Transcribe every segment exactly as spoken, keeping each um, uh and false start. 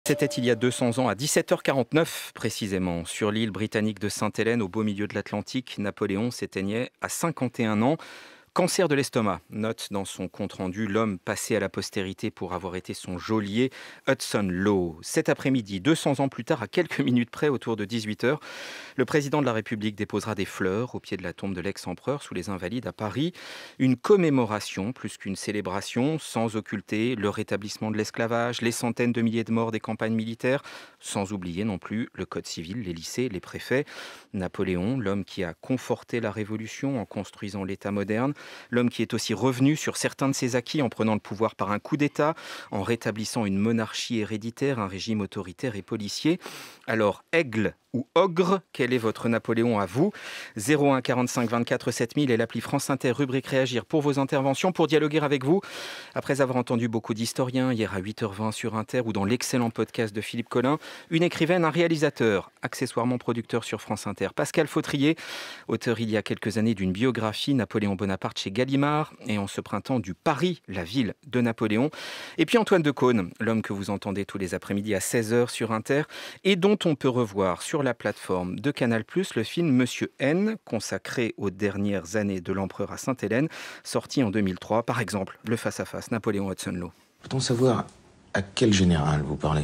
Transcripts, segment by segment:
C'était il y a deux cents ans, à dix-sept heures quarante-neuf précisément. Sur l'île britannique de Sainte-Hélène, au beau milieu de l'Atlantique, Napoléon s'éteignait à cinquante et un ans. Cancer de l'estomac, note dans son compte-rendu l'homme passé à la postérité pour avoir été son geôlier, Hudson Lowe. Cet après-midi, deux cents ans plus tard, à quelques minutes près, autour de dix-huit heures, le président de la République déposera des fleurs au pied de la tombe de l'ex-empereur sous les Invalides à Paris. Une commémoration plus qu'une célébration, sans occulter le rétablissement de l'esclavage, les centaines de milliers de morts des campagnes militaires, sans oublier non plus le code civil, les lycées, les préfets. Napoléon, l'homme qui a conforté la Révolution en construisant l'État moderne, l'homme qui est aussi revenu sur certains de ses acquis en prenant le pouvoir par un coup d'État, en rétablissant une monarchie héréditaire, un régime autoritaire et policier. Alors, aigle ou ogre, quel est votre Napoléon à vous? zéro un quarante-cinq vingt-quatre sept mille et l'appli France Inter, rubrique Réagir pour vos interventions, pour dialoguer avec vous. Après avoir entendu beaucoup d'historiens hier à huit heures vingt sur Inter ou dans l'excellent podcast de Philippe Collin, une écrivaine, un réalisateur, accessoirement producteur sur France Inter, Pascal Fautrier, auteur il y a quelques années d'une biographie Napoléon Bonaparte chez Gallimard et en ce printemps du Paris, la ville de Napoléon. Et puis Antoine Decaune, l'homme que vous entendez tous les après-midi à seize heures sur Inter et dont on peut revoir sur la plateforme de Canal plus, le film Monsieur N, consacré aux dernières années de l'empereur à Sainte-Hélène, sorti en deux mille trois. Par exemple, le face-à-face Napoléon-Hudson Lowe. Peut-on savoir à quel général vous parlez?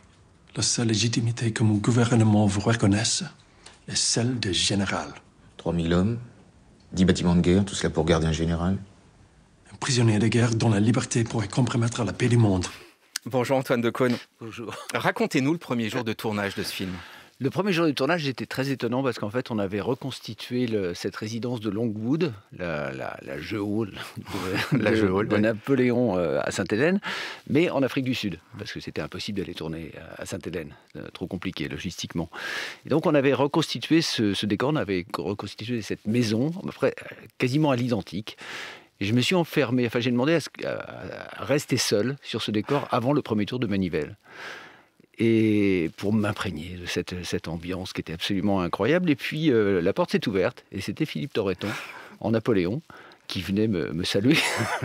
La seule légitimité que mon gouvernement vous reconnaisse est celle de général. trois mille hommes, dix bâtiments de guerre, tout cela pour garder un général? Un prisonnier de guerre dont la liberté pourrait compromettre la paix du monde. Bonjour Antoine Decaune. Bonjour. Racontez-nous le premier jour de tournage de ce film. Le premier jour du tournage était très étonnant parce qu'en fait, on avait reconstitué le, cette résidence de Longwood, la, la, la Geôle de, la de, Geôle, de oui. Napoléon euh, à Sainte-Hélène, mais en Afrique du Sud, parce que c'était impossible d'aller tourner à Sainte-Hélène, euh, trop compliqué logistiquement. Et donc, on avait reconstitué ce, ce décor, on avait reconstitué cette maison, après, quasiment à l'identique. Et je me suis enfermé, enfin j'ai demandé à, ce, à, à rester seul sur ce décor avant le premier tour de Manivelle. Et pour m'imprégner de cette, cette ambiance qui était absolument incroyable. Et puis euh, la porte s'est ouverte et c'était Philippe Torreton en Napoléon qui venait me, me saluer.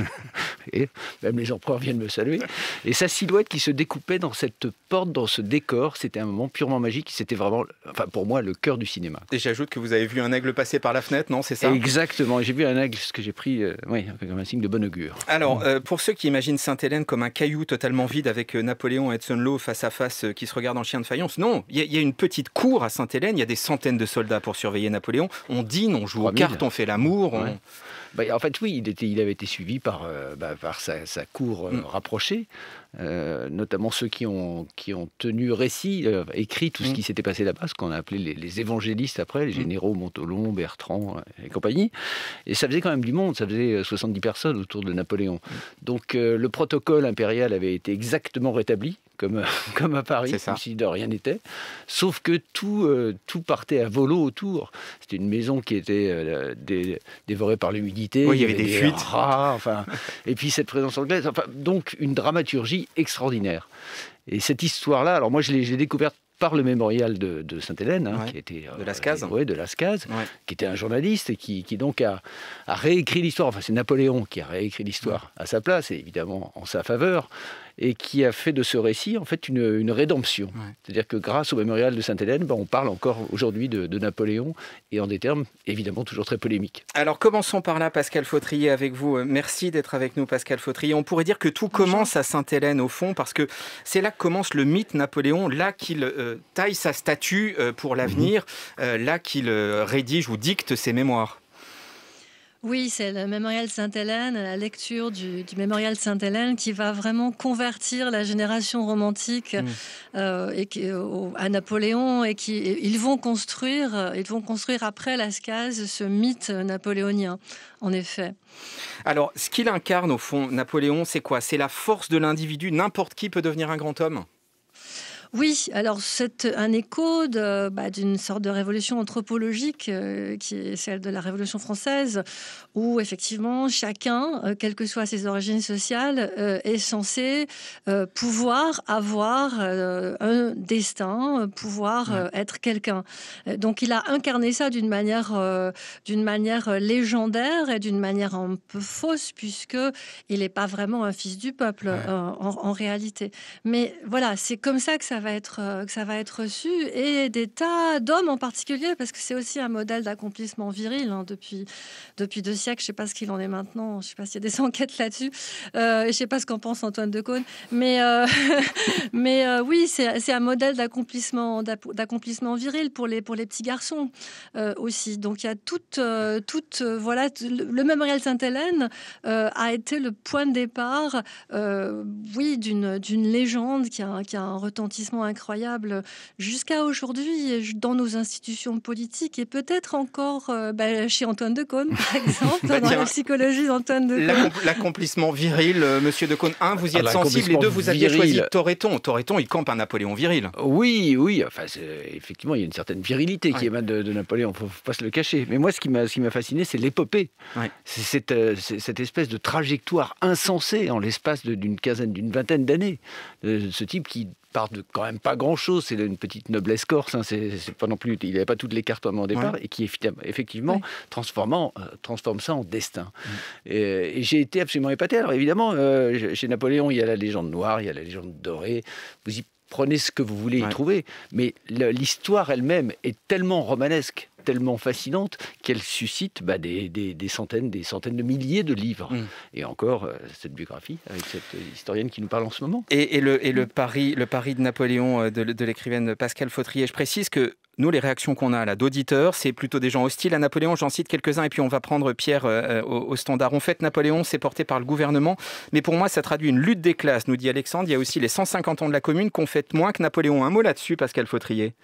Et même les empereurs viennent me saluer. Et sa silhouette qui se découpait dans cette porte, dans ce décor, c'était un moment purement magique. C'était vraiment, enfin pour moi, le cœur du cinéma. Et j'ajoute que vous avez vu un aigle passer par la fenêtre, non? C'est ça? Exactement. Et j'ai vu un aigle, ce que j'ai pris euh, oui, comme un signe de bon augure. Alors, euh, pour ceux qui imaginent Sainte-Hélène comme un caillou totalement vide avec euh, Napoléon et Hudson Lowe face à face euh, qui se regardent en chien de faïence, non, il y, y a une petite cour à Sainte-Hélène, il y a des centaines de soldats pour surveiller Napoléon. On dîne, on joue aux cartes, on fait l'amour. On... Ouais. Bah, en fait, oui, il, était, il avait été suivi par, euh, bah, par sa, sa cour euh, mm. rapprochée, euh, notamment ceux qui ont, qui ont tenu récit, euh, écrit tout mm. ce qui s'était passé là-bas, ce qu'on a appelé les, les évangélistes après, les généraux Montholon, Bertrand euh, et compagnie. Et ça faisait quand même du monde, ça faisait soixante-dix personnes autour de Napoléon. Mm. Donc euh, le protocole impérial avait été exactement rétabli. Comme, comme à Paris, comme si de rien n'était. Sauf que tout, euh, tout partait à volo autour. C'était une maison qui était euh, dé, dévorée par l'humidité. Oui, il y avait des, des fuites. Rats, enfin, et puis cette présence anglaise. Enfin, donc une dramaturgie extraordinaire. Et cette histoire-là, alors moi je l'ai, je l'ai découverte par le mémorial de, de Sainte-Hélène, hein, ouais. qui était de Lascaz, euh, oui, de Lascaz, ouais. qui était un journaliste et qui, qui donc a, a réécrit l'histoire. Enfin, c'est Napoléon qui a réécrit l'histoire ouais. à sa place et évidemment en sa faveur, et qui a fait de ce récit en fait une, une rédemption. Ouais. C'est-à-dire que grâce au mémorial de Sainte-Hélène, ben, on parle encore aujourd'hui de, de Napoléon et en des termes évidemment toujours très polémiques. Alors commençons par là, Pascal Fautrier, avec vous. Merci d'être avec nous, Pascal Fautrier. On pourrait dire que tout commence à Sainte-Hélène au fond, parce que c'est là que commence le mythe Napoléon, là qu'il euh, taille sa statue euh, pour l'avenir, mmh. euh, là qu'il euh, rédige ou dicte ses mémoires. Oui, c'est le mémorial Sainte-Hélène, la lecture du, du mémorial Sainte-Hélène qui va vraiment convertir la génération romantique mmh. euh, et qui, au, à Napoléon et qui et ils vont construire, ils vont construire après Lascaz ce mythe napoléonien, en effet. Alors, ce qu'il incarne au fond, Napoléon, c'est quoi? C'est la force de l'individu. N'importe qui peut devenir un grand homme. Oui, alors c'est un écho de, bah, d'une sorte de révolution anthropologique euh, qui est celle de la Révolution française, où effectivement chacun, euh, quelles que soient ses origines sociales, euh, est censé euh, pouvoir avoir euh, un destin, pouvoir euh, être quelqu'un. Donc il a incarné ça d'une manière, euh, d'une manière légendaire et d'une manière un peu fausse, puisque il n'est pas vraiment un fils du peuple ouais. euh, en, en réalité. Mais voilà, c'est comme ça que ça va être, euh, que ça va être reçu, et des tas d'hommes en particulier, parce que c'est aussi un modèle d'accomplissement viril hein, depuis, depuis deux siècles. Je ne sais pas ce qu'il en est maintenant, je ne sais pas s'il y a des enquêtes là-dessus, euh, je ne sais pas ce qu'en pense Antoine Decaune, mais, euh, mais euh, oui, c'est, c'est un modèle d'accomplissement, d'accomplissement viril pour les, pour les petits garçons euh, aussi. Donc il y a toute, euh, toute euh, voilà, le, le mémorial Sainte-Hélène euh, a été le point de départ, euh, oui, d'une, d'une légende qui a, qui a un retentissement incroyable jusqu'à aujourd'hui dans nos institutions politiques, et peut-être encore euh, bah, chez Antoine Decaune, par exemple, bah, dans tiens, la psychologie d'Antoine Decaune. L'accomplissement viril, euh, monsieur Decaune, un, vous y êtes sensible, et deux, vous aviez viril. choisi Toretton. Toretton, il campe un Napoléon viril. Oui, oui, enfin, effectivement, il y a une certaine virilité ouais. qui émane de, de Napoléon, il ne faut pas se le cacher. Mais moi, ce qui m'a, ce qui m'a fasciné, c'est l'épopée. Ouais. C'est cette, euh, c'est cette espèce de trajectoire insensée en l'espace de, d'une quinzaine, d'une vingtaine d'années. De ce type qui part de quand même pas grand-chose, c'est une petite noblesse corse, hein, c'est, c'est pas non plus, il n'avait pas tout l'écartement au départ, ouais. et qui effectivement, ouais. transformant, euh, transforme ça en destin. Ouais. Et, et j'ai été absolument épaté. Alors évidemment, euh, chez Napoléon, il y a la légende noire, il y a la légende dorée, vous y prenez ce que vous voulez y ouais. trouver, mais l'histoire elle-même est tellement romanesque, tellement fascinante, qu'elle suscite bah, des, des, des centaines, des centaines de milliers de livres. Mmh. Et encore, euh, cette biographie, avec cette historienne qui nous parle en ce moment. Et, et, le, et le, pari, le pari de Napoléon, de, de l'écrivaine Pascale Fautrier, je précise que nous, les réactions qu'on a là d'auditeurs, c'est plutôt des gens hostiles à Napoléon. J'en cite quelques-uns et puis on va prendre Pierre euh, au, au standard. En fait, Napoléon, c'est porté par le gouvernement. Mais pour moi, ça traduit une lutte des classes, nous dit Alexandre. Il y a aussi les cent cinquante ans de la Commune qu'on fête moins que Napoléon. Un mot là-dessus, Pascale Fautrier.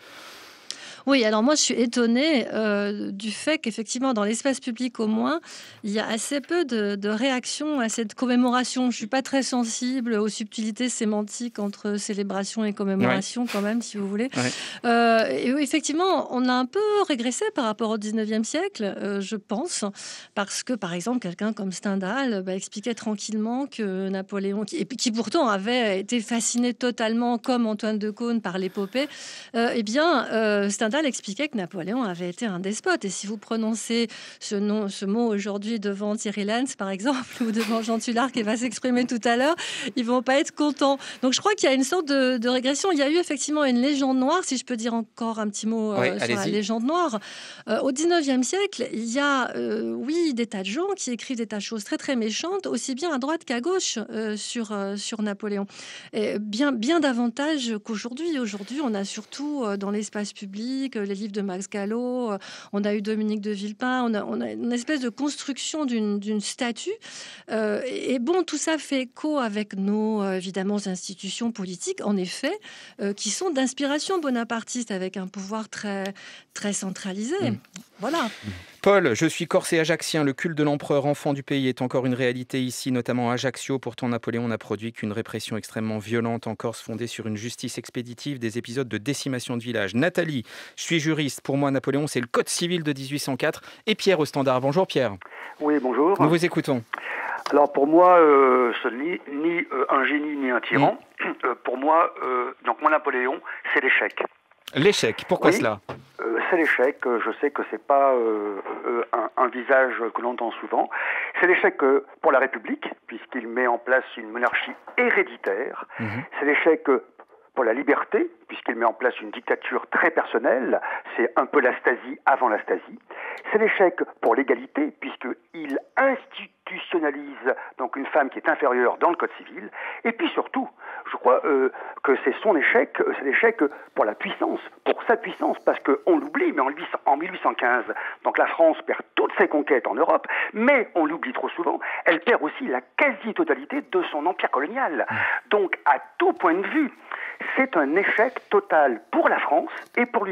Oui, alors moi je suis étonnée euh, du fait qu'effectivement dans l'espace public au moins, il y a assez peu de, de réactions à cette commémoration. Je ne suis pas très sensible aux subtilités sémantiques entre célébration et commémoration ouais. quand même, si vous voulez. Ouais. Euh, et effectivement, on a un peu régressé par rapport au dix-neuvième siècle, euh, je pense, parce que par exemple quelqu'un comme Stendhal bah, expliquait tranquillement que Napoléon, qui, et qui pourtant avait été fasciné totalement comme Antoine Decaune par l'épopée, euh, eh bien euh, Stendhal expliquait que Napoléon avait été un despote. Et si vous prononcez ce, nom, ce mot aujourd'hui devant Thierry Lenz, par exemple, ou devant Jean Tullard qui va s'exprimer tout à l'heure, ils vont pas être contents. Donc je crois qu'il y a une sorte de, de régression. Il y a eu effectivement une légende noire, si je peux dire encore un petit mot euh, oui, sur allez-y. La légende noire. Euh, au dix-neuvième siècle, il y a, euh, oui, des tas de gens qui écrivent des tas de choses très très méchantes, aussi bien à droite qu'à gauche euh, sur, euh, sur Napoléon. Et bien, bien davantage qu'aujourd'hui. Aujourd'hui, on a surtout euh, dans l'espace public les livres de Max Gallo, on a eu Dominique de Villepin, on a, on a une espèce de construction d'une, d'une statue. Euh, et bon, tout ça fait écho avec nos, euh, évidemment, institutions politiques, en effet, euh, qui sont d'inspiration bonapartiste, avec un pouvoir très, très centralisé. Mmh. Voilà. Mmh. Paul, je suis corse et ajaxien. Le culte de l'empereur enfant du pays est encore une réalité ici, notamment à Ajaccio. Pourtant, Napoléon n'a produit qu'une répression extrêmement violente en Corse, fondée sur une justice expéditive, des épisodes de décimation de villages. Nathalie, je suis juriste. Pour moi, Napoléon, c'est le code civil de dix-huit cent quatre. Et Pierre au standard. Bonjour Pierre. Oui, bonjour. Nous vous écoutons. Alors pour moi, euh, ce n'est ni euh, un génie ni un tyran. Mmh. Euh, pour moi, euh, donc mon Napoléon, c'est l'échec. L'échec, pourquoi oui. cela euh, C'est l'échec, je sais que c'est pas euh, euh, un, un visage que l'on entend souvent. C'est l'échec euh, pour la République, puisqu'il met en place une monarchie héréditaire. Mmh. C'est l'échec euh, pour la liberté, puisqu'il met en place une dictature très personnelle. C'est un peu la Stasi avant la Stasi. C'est l'échec pour l'égalité, puisqu'il institutionnalise donc une femme qui est inférieure dans le Code civil. Et puis surtout, je crois euh, que c'est son échec, c'est l'échec pour la puissance, pour sa puissance, parce qu'on l'oublie, mais en mille huit cent quinze, donc la France perd toutes ses conquêtes en Europe, mais on l'oublie trop souvent, elle perd aussi la quasi-totalité de son empire colonial. Donc, à tout point de vue, c'est un échec total pour la France et pour lui-même.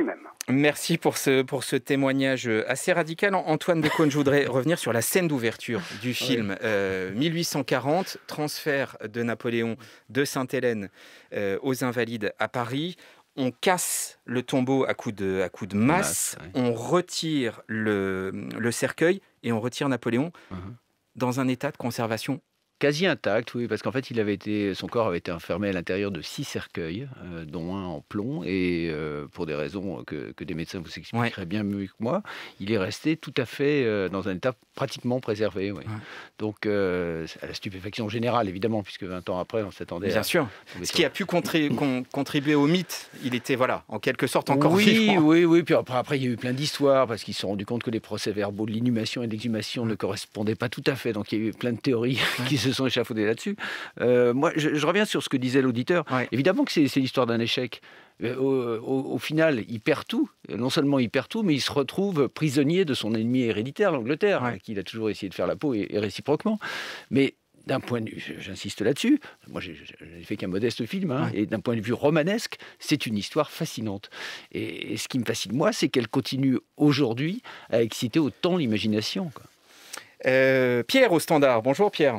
Merci pour ce, pour ce témoignage assez radical. Antoine Decaune, je voudrais revenir sur la scène d'ouverture du film. Oui. Euh, mille huit cent quarante, transfert de Napoléon de Sainte-Hélène euh, aux Invalides à Paris. On casse le tombeau à coups de, à coups de masse, masse ouais. On retire le, le cercueil et on retire Napoléon uh-huh. dans un état de conservation quasi intact, oui, parce qu'en fait, il avait été, son corps avait été enfermé à l'intérieur de six cercueils, euh, dont un en plomb, et euh, pour des raisons que, que des médecins vous expliqueraient ouais. bien mieux que moi, il est resté tout à fait euh, dans un état pratiquement préservé. Oui. Ouais. Donc, euh, à la stupéfaction générale, évidemment, puisque vingt ans après, on s'attendait bien à... sûr. Ce qui a pu contri- con- contribuer au mythe, il était, voilà, en quelque sorte encore oui, vivant. Oui, oui, puis après, après, il y a eu plein d'histoires, parce qu'ils se sont rendus compte que les procès-verbaux de l'inhumation et de l'exhumation ouais. ne correspondaient pas tout à fait, donc il y a eu plein de théories ouais. qui se sont échafaudées là-dessus. Euh, moi, je, je reviens sur ce que disait l'auditeur. Ouais. Évidemment que c'est, c'est l'histoire d'un échec. Au, au, au final, il perd tout. Non seulement il perd tout, mais il se retrouve prisonnier de son ennemi héréditaire, l'Angleterre, ouais. qui il a toujours essayé de faire la peau et, et réciproquement. Mais d'un point de vue, j'insiste là-dessus, moi j'ai, j'ai fait qu'un modeste film, hein, ouais. et d'un point de vue romanesque, c'est une histoire fascinante. Et, et ce qui me fascine, moi, c'est qu'elle continue aujourd'hui à exciter autant l'imagination, quoi. Euh, Pierre au standard. Bonjour Pierre.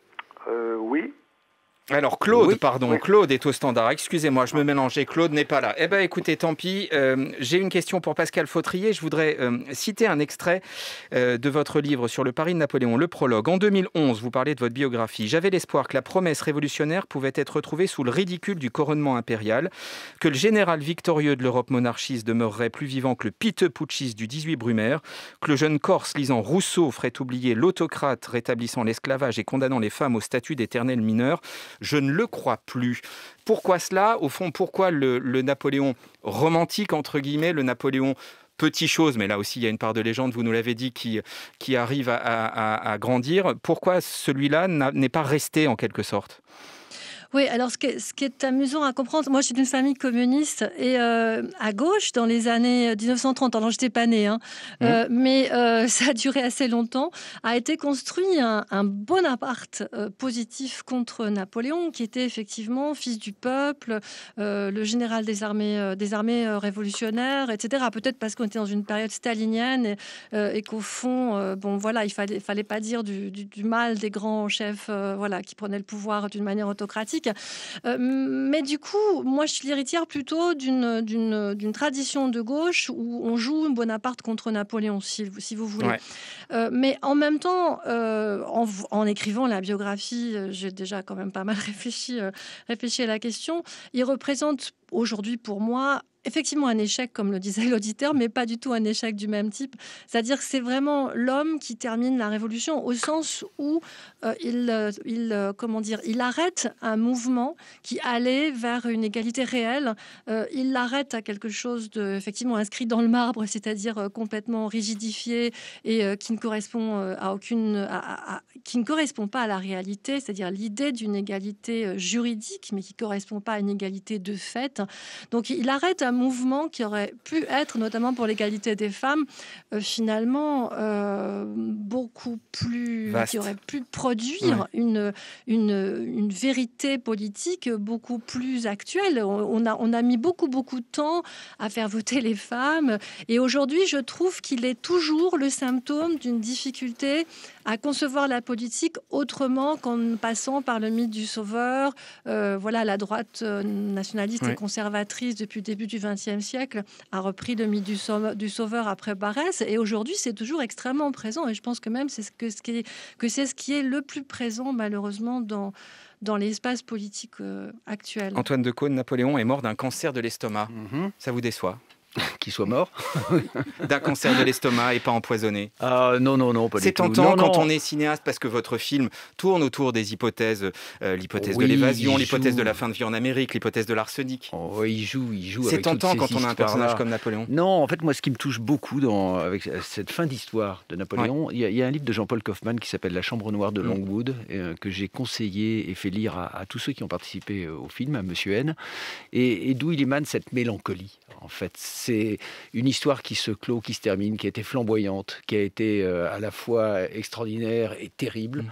Euh, oui. Alors Claude, oui, pardon, oui. Claude est au standard. Excusez-moi, je me mélangeais. Claude n'est pas là. Eh bien, écoutez, tant pis. Euh, j'ai une question pour Pascal Fautrier. Je voudrais euh, citer un extrait euh, de votre livre sur le Paris de Napoléon, le prologue. En deux mille onze, vous parlez de votre biographie. J'avais l'espoir que la promesse révolutionnaire pouvait être retrouvée sous le ridicule du couronnement impérial, que le général victorieux de l'Europe monarchiste demeurerait plus vivant que le piteux putschiste du dix-huit Brumaire, que le jeune Corse lisant Rousseau ferait oublier l'autocrate rétablissant l'esclavage et condamnant les femmes au statut d'éternel mineur. Je ne le crois plus. Pourquoi cela ? Au fond, pourquoi le, le Napoléon romantique, entre guillemets, le Napoléon petit chose, mais là aussi il y a une part de légende, vous nous l'avez dit, qui, qui arrive à, à, à grandir. Pourquoi celui-là n'est pas resté en quelque sorte ? Oui, alors ce qui, est, ce qui est amusant à comprendre, moi je suis d'une famille communiste et euh, à gauche dans les années dix-neuf cent trente, alors je n'étais pas née, hein, mmh. euh, mais euh, ça a duré assez longtemps, a été construit un, un Bonaparte euh, positif contre Napoléon, qui était effectivement fils du peuple, euh, le général des armées, euh, des armées euh, révolutionnaires, et cetera. Peut-être parce qu'on était dans une période stalinienne et, euh, et qu'au fond, euh, bon voilà, il fallait, fallait pas dire du, du, du mal des grands chefs, euh, voilà, qui prenaient le pouvoir d'une manière autocratique. Euh, mais du coup, moi, je suis l'héritière plutôt d'une, d'une, d'une tradition de gauche où on joue Bonaparte contre Napoléon, si, si vous voulez. Ouais. Euh, mais en même temps, euh, en, en écrivant la biographie, j'ai déjà quand même pas mal réfléchi, euh, réfléchi à la question. Il représente aujourd'hui pour moi effectivement un échec, comme le disait l'auditeur, mais pas du tout un échec du même type. C'est-à-dire que c'est vraiment l'homme qui termine la révolution au sens où euh, il, il, euh, comment dire, il arrête un mouvement qui allait vers une égalité réelle. Euh, il l'arrête à quelque chose de effectivement inscrit dans le marbre, c'est-à-dire euh, complètement rigidifié et euh, qui ne correspond euh, à aucune, à, à, à, qui ne correspond pas à la réalité, c'est-à-dire l'idée d'une égalité euh, juridique, mais qui ne correspond pas à une égalité de fait. Donc il arrête un mouvement qui aurait pu être, notamment pour l'égalité des femmes, euh, finalement euh, beaucoup plus... Vaste. Qui aurait pu produire ouais. une, une, une vérité politique beaucoup plus actuelle. On a, on a mis beaucoup, beaucoup de temps à faire voter les femmes. Et aujourd'hui, je trouve qu'il est toujours le symptôme d'une difficulté à concevoir la politique autrement qu'en passant par le mythe du sauveur. Euh, voilà, la droite euh, nationaliste ouais. et conservatrice depuis le début du vingtième siècle a repris le mythe du, sau- du sauveur après Barès. Et aujourd'hui, c'est toujours extrêmement présent. Et je pense que même c'est ce que, ce qui est, que c'est ce qui est le plus présent, malheureusement, dans, dans l'espace politique euh, actuel. Antoine Decaune, Napoléon est mort d'un cancer de l'estomac. Mm-hmm. Ça vous déçoit ? Qu'il soit mort d'un cancer de l'estomac et pas empoisonné. Ah non, non, non, pas du C'est tout. tentant non, quand non. on est cinéaste, parce que votre film tourne autour des hypothèses, euh, l'hypothèse oui, de l'évasion, l'hypothèse joue... de la fin de vie en Amérique, l'hypothèse de l'arsenic. Oh, il joue, il joue C'est avec tentant quand on a un personnage là. comme Napoléon. Non, en fait, moi, ce qui me touche beaucoup dans, avec cette fin d'histoire de Napoléon, il ouais. y, y a un livre de Jean-Paul Kaufmann qui s'appelle La Chambre noire de Longwood, mmh. euh, que j'ai conseillé et fait lire à, à tous ceux qui ont participé au film, à Monsieur N, et, et d'où il émane cette mélancolie. En fait, c'est une histoire qui se clôt, qui se termine, qui a été flamboyante, qui a été euh, à la fois extraordinaire et terrible. Mmh.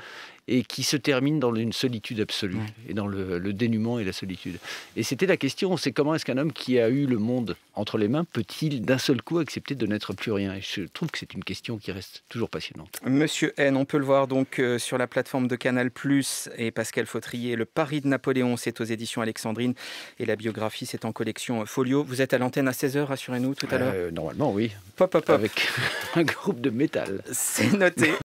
et qui se termine dans une solitude absolue, ouais. et dans le, le dénuement et la solitude. Et c'était la question, c'est comment est-ce qu'un homme qui a eu le monde entre les mains peut-il d'un seul coup accepter de n'être plus rien? Et je trouve que c'est une question qui reste toujours passionnante. Monsieur N, on peut le voir donc euh, sur la plateforme de Canal plus, et Pascal Fautrier, Le Paris de Napoléon, c'est aux éditions Alexandrine, et la biographie, c'est en collection Folio. Vous êtes à l'antenne à seize heures, rassurez-nous, tout à l'heure euh, Normalement, oui. Pop, pop, pop. Avec un groupe de métal. C'est noté.